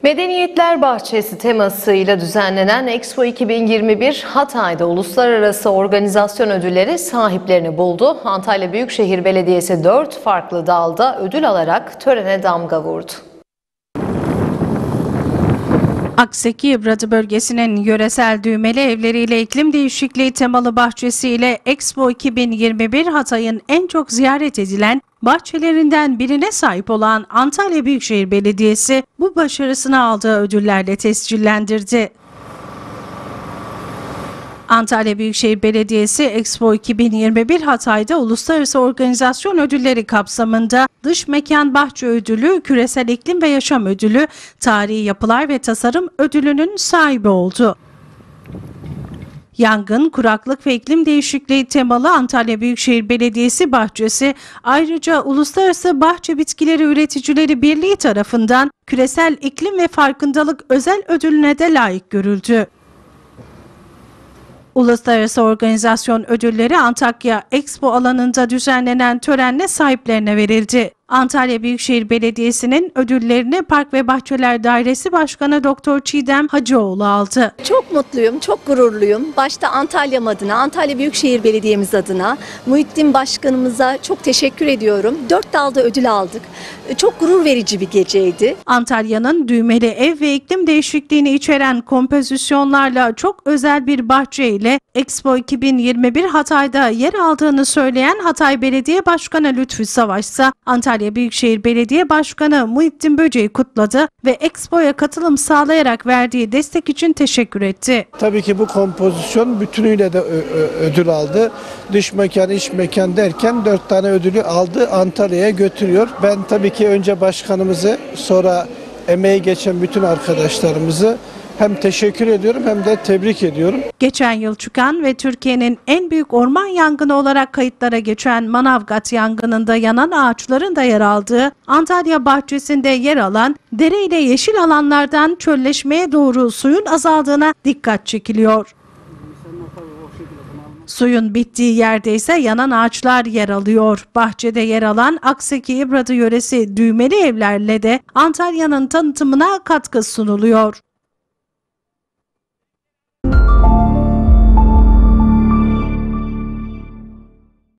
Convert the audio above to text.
Medeniyetler Bahçesi temasıyla düzenlenen Expo 2021 Hatay'da Uluslararası Organizasyon Ödülleri sahiplerini buldu. Antalya Büyükşehir Belediyesi 4 farklı dalda ödül alarak törene damga vurdu. Akseki İbradı bölgesinin yöresel düğmeli evleriyle iklim değişikliği temalı bahçesiyle Expo 2021 Hatay'ın en çok ziyaret edilen bahçelerinden birine sahip olan Antalya Büyükşehir Belediyesi bu başarısını aldığı ödüllerle tescillendirdi. Antalya Büyükşehir Belediyesi Expo 2021 Hatay'da Uluslararası Organizasyon Ödülleri kapsamında Dış Mekan Bahçe Ödülü, Küresel İklim ve Yaşam Ödülü, Tarihi Yapılar ve Tasarım Ödülü'nün sahibi oldu. Yangın, kuraklık ve iklim değişikliği temalı Antalya Büyükşehir Belediyesi bahçesi ayrıca Uluslararası Bahçe Bitkileri Üreticileri Birliği tarafından Küresel İklim ve Farkındalık Özel Ödülüne de layık görüldü. Uluslararası Organizasyon Ödülleri Antakya Expo alanında düzenlenen törenle sahiplerine verildi. Antalya Büyükşehir Belediyesi'nin ödüllerini Park ve Bahçeler Dairesi Başkanı Dr. Çiğdem Hacıoğlu aldı. Çok mutluyum, çok gururluyum. Başta Antalya'm adına, Antalya Büyükşehir Belediye'miz adına, Muhittin Başkanımıza çok teşekkür ediyorum. 4 dalda ödül aldık. Çok gurur verici bir geceydi. Antalya'nın düğmeli ev ve iklim değişikliğini içeren kompozisyonlarla çok özel bir bahçe ile Expo 2021 Hatay'da yer aldığını söyleyen Hatay Belediye Başkanı Lütfü Savaş ise Antalya Büyükşehir Belediye Başkanı Muhittin Böce'yi kutladı ve Expo'ya katılım sağlayarak verdiği destek için teşekkür etti. Tabii ki bu kompozisyon bütünüyle de ödül aldı. Dış mekan, iç mekan derken 4 tane ödülü aldı, Antalya'ya götürüyor. Ben tabii ki önce başkanımızı, sonra emeği geçen bütün arkadaşlarımızı hem teşekkür ediyorum hem de tebrik ediyorum. Geçen yıl çıkan ve Türkiye'nin en büyük orman yangını olarak kayıtlara geçen Manavgat yangınında yanan ağaçların da yer aldığı Antalya bahçesinde yer alan dere ile yeşil alanlardan çölleşmeye doğru suyun azaldığına dikkat çekiliyor. Suyun bittiği yerde ise yanan ağaçlar yer alıyor. Bahçede yer alan Akseki İbradı yöresi düğmeli evlerle de Antalya'nın tanıtımına katkı sunuluyor.